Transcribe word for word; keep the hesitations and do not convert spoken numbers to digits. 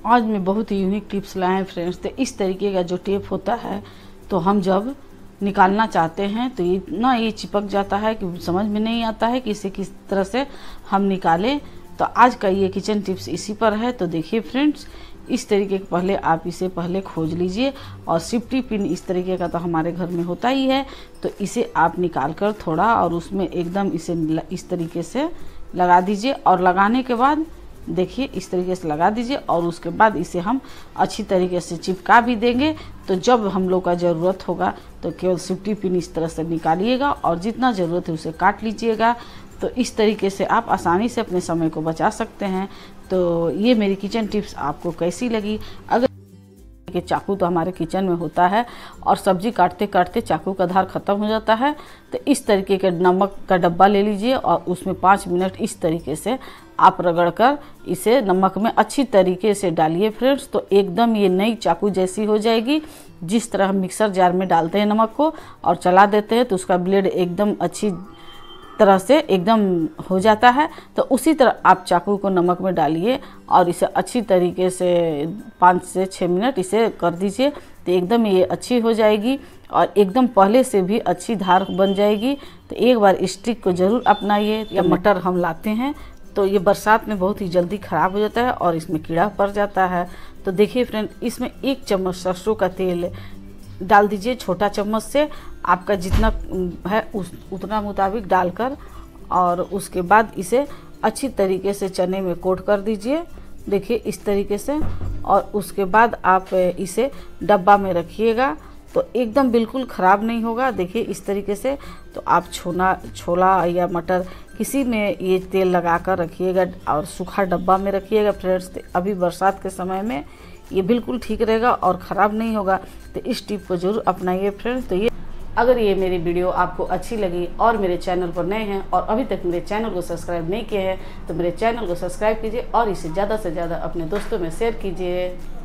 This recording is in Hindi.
आज मैं बहुत ही यूनिक टिप्स लाए हैं फ्रेंड्स। तो इस तरीके का जो टेप होता है तो हम जब निकालना चाहते हैं तो इतना ये चिपक जाता है कि समझ में नहीं आता है कि इसे किस तरह से हम निकालें। तो आज का ये किचन टिप्स इसी पर है। तो देखिए फ्रेंड्स, इस तरीके के पहले आप इसे पहले खोज लीजिए और सेफ्टी पिन इस तरीके का तो हमारे घर में होता ही है। तो इसे आप निकाल कर थोड़ा और उसमें एकदम इसे इस तरीके से लगा दीजिए और लगाने के बाद देखिए इस तरीके से लगा दीजिए और उसके बाद इसे हम अच्छी तरीके से चिपका भी देंगे। तो जब हम लोग का ज़रूरत होगा तो केवल सेफ्टी पिन इस तरह से निकालिएगा और जितना ज़रूरत है उसे काट लीजिएगा। तो इस तरीके से आप आसानी से अपने समय को बचा सकते हैं। तो ये मेरी किचन टिप्स आपको कैसी लगी? अगर कि चाकू तो हमारे किचन में होता है और सब्जी काटते काटते चाकू का धार ख़त्म हो जाता है, तो इस तरीके के नमक का डब्बा ले लीजिए और उसमें पाँच मिनट इस तरीके से आप रगड़ कर इसे नमक में अच्छी तरीके से डालिए फ्रेंड्स। तो एकदम ये नई चाकू जैसी हो जाएगी। जिस तरह हम मिक्सर जार में डालते हैं नमक को और चला देते हैं तो उसका ब्लेड एकदम अच्छी तरह से एकदम हो जाता है। तो उसी तरह आप चाकू को नमक में डालिए और इसे अच्छी तरीके से पाँच से छः मिनट इसे कर दीजिए। तो एकदम ये अच्छी हो जाएगी और एकदम पहले से भी अच्छी धार बन जाएगी। तो एक बार इस ट्रिक को ज़रूर अपनाइए। या मटर हम लाते हैं तो ये बरसात में बहुत ही जल्दी ख़राब हो जाता है और इसमें कीड़ा पड़ जाता है। तो देखिए फ्रेंड, इसमें एक चम्मच सरसों का तेल डाल दीजिए, छोटा चम्मच से आपका जितना है उस उतना मुताबिक डालकर, और उसके बाद इसे अच्छी तरीके से चने में कोट कर दीजिए। देखिए इस तरीके से, और उसके बाद आप इसे डब्बा में रखिएगा तो एकदम बिल्कुल ख़राब नहीं होगा। देखिए इस तरीके से। तो आप छोला छोला या मटर किसी में ये तेल लगा कर रखिएगा और सूखा डब्बा में रखिएगा फ्रेंड्स। अभी बरसात के समय में ये बिल्कुल ठीक रहेगा और ख़राब नहीं होगा। तो इस टिप को ज़रूर अपनाइए फ्रेंड्स। तो ये अगर ये मेरी वीडियो आपको अच्छी लगी और मेरे चैनल पर नए हैं और अभी तक मेरे चैनल को सब्सक्राइब नहीं किए हैं तो मेरे चैनल को सब्सक्राइब कीजिए और इसे ज़्यादा से ज़्यादा अपने दोस्तों में शेयर कीजिए।